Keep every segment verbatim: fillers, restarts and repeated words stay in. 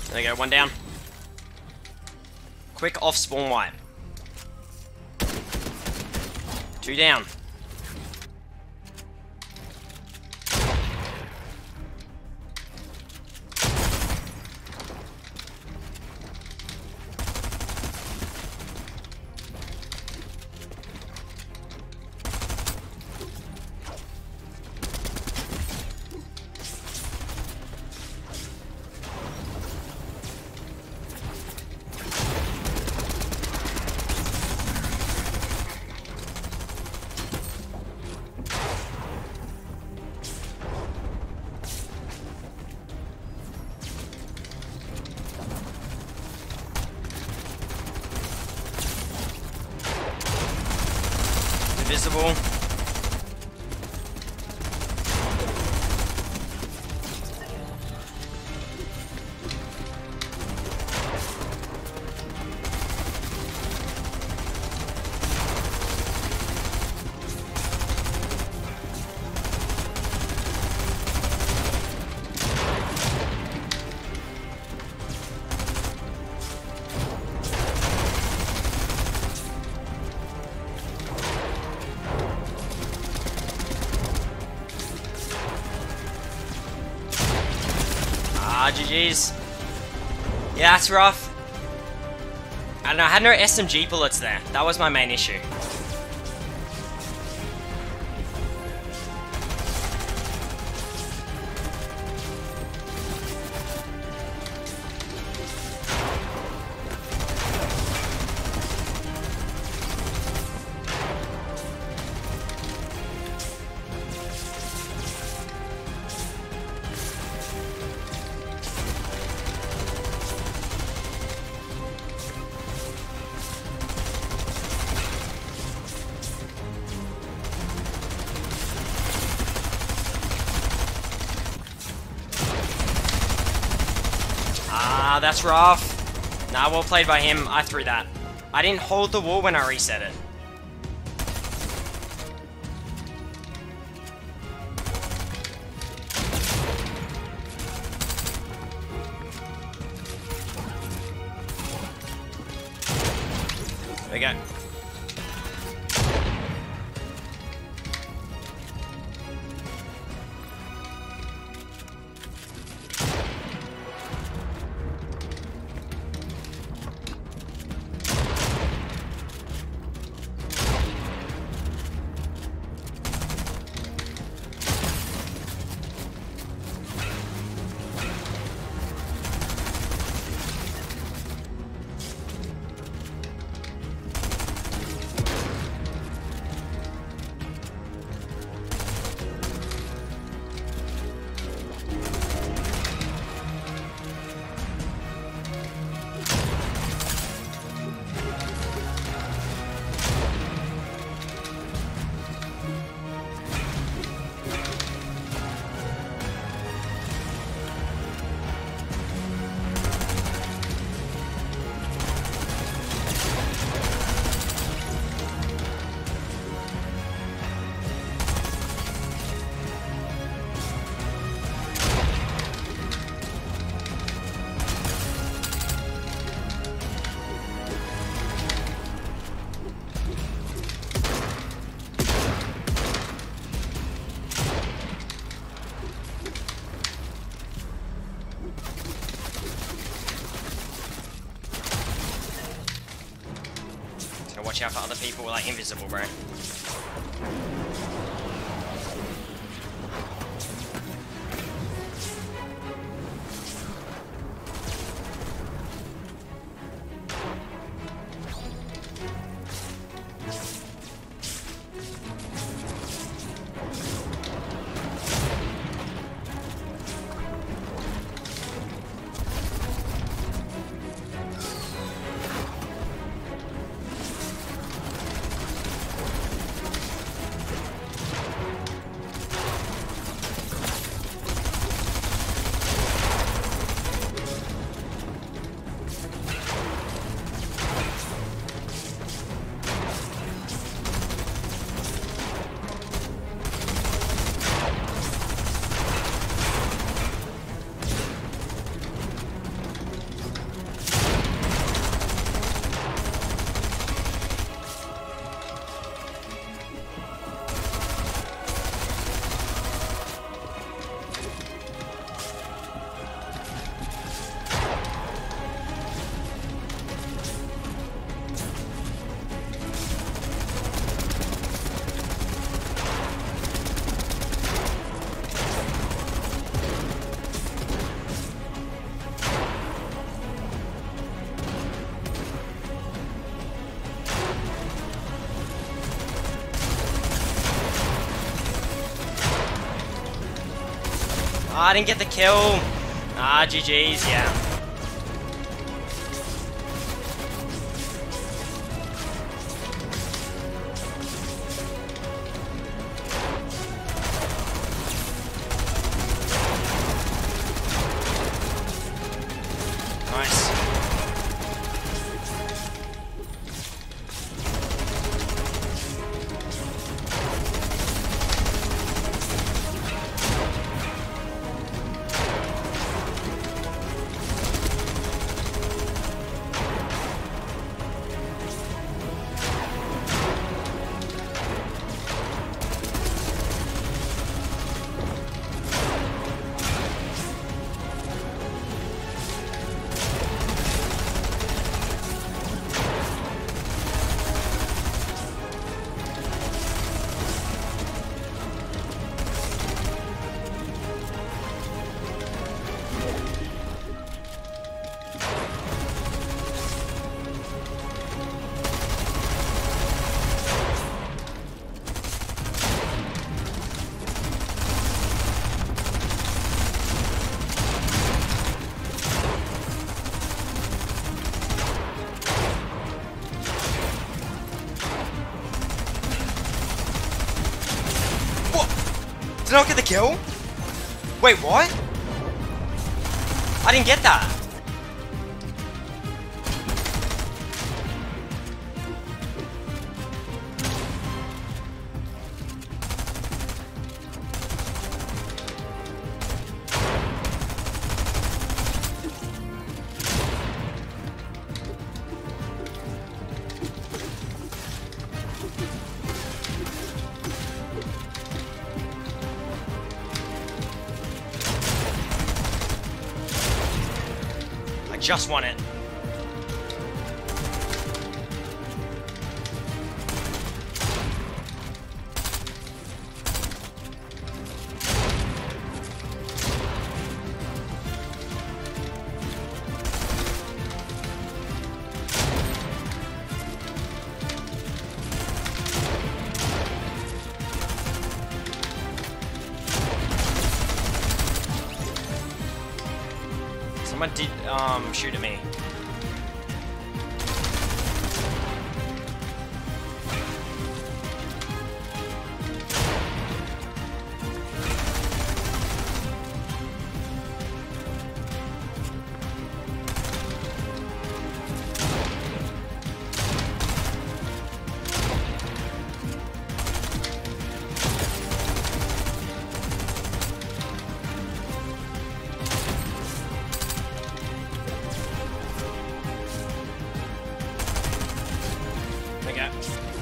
There we go, one down. Quick off spawn wipe. Two down. Invisible. Ah, G G's. Yeah, that's rough. And I had no S M G bullets there. That was my main issue. Ah, that's rough. Nah, well played by him. I threw that. I didn't hold the wall when I reset it. There we go. So watch out for other people like invisible, bro. I didn't get the kill. Ah, G G's, yeah. Nice. Did I not get the kill? Wait, what? I didn't get that. Just won it. Someone did um shoot at me. Okay.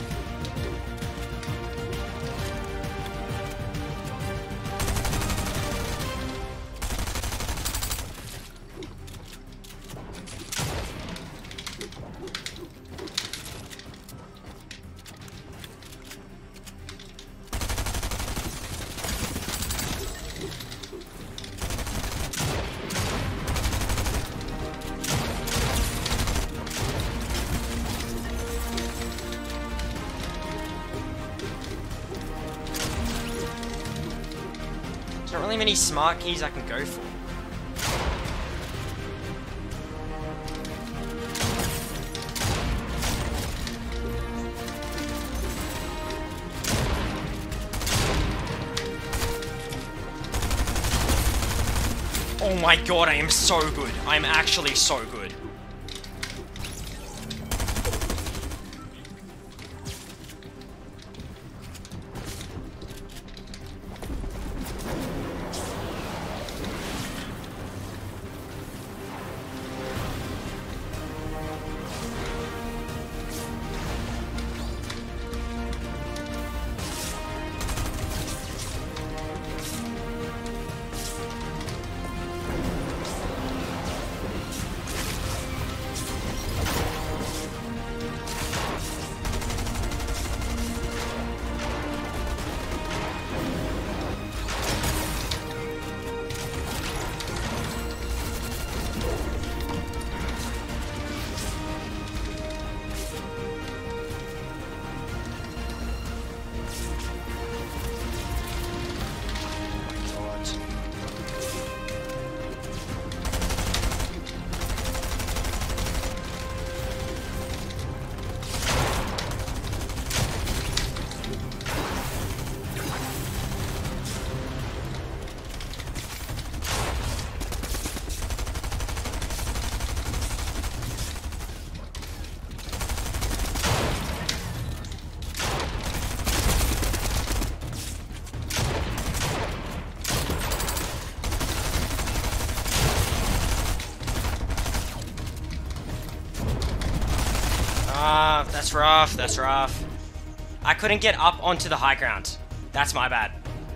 There's not really many smart keys I can go for. Oh my god, I am so good. I am actually so good. Ah, that's rough, that's rough. I couldn't get up onto the high ground. That's my bad.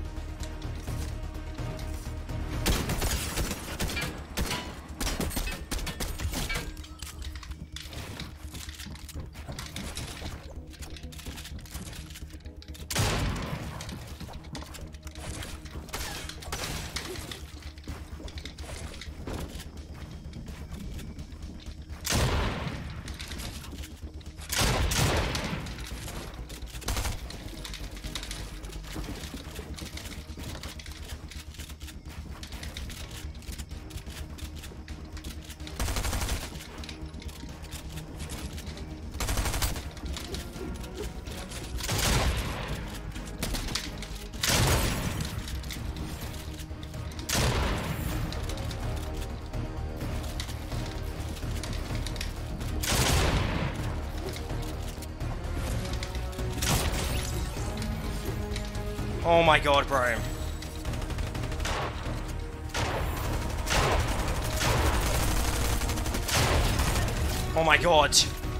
Oh my god, bro. Oh my god.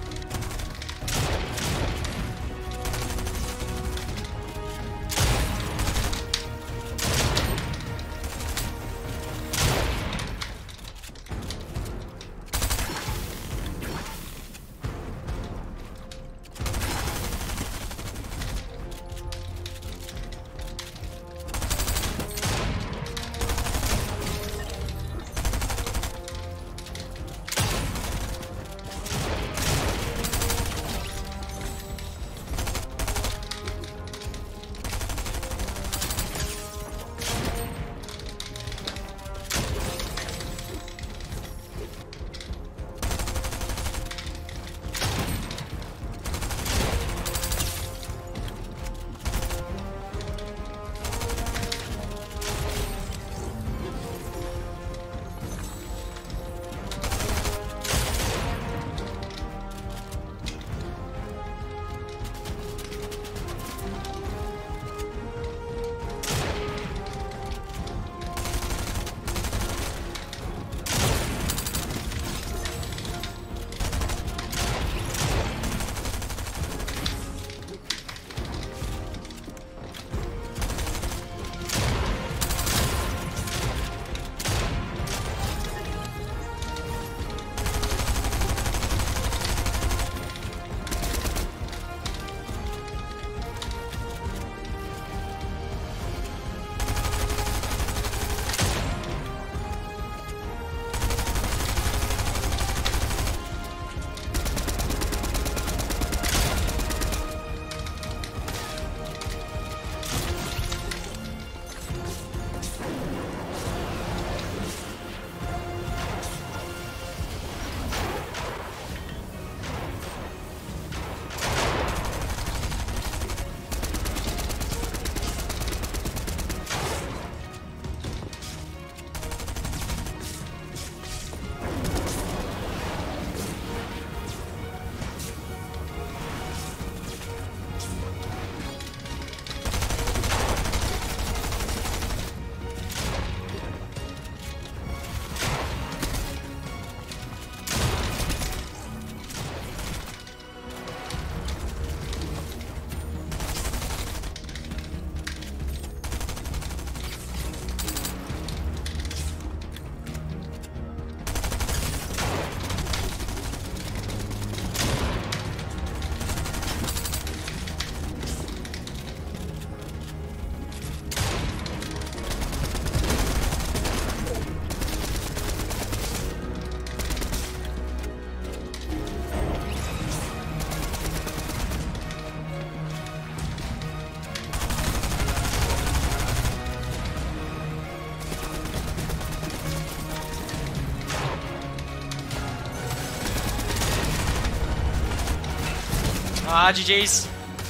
Ah, G G's.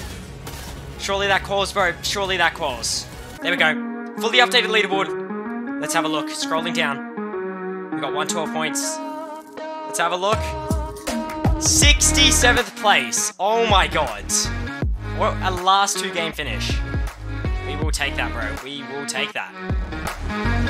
Surely that calls, bro. Surely that calls. There we go. Fully updated leaderboard. Let's have a look. Scrolling down. We got one hundred twelve points. Let's have a look. sixty-seventh place. Oh my god. What a last two game finish. We will take that, bro. We will take that.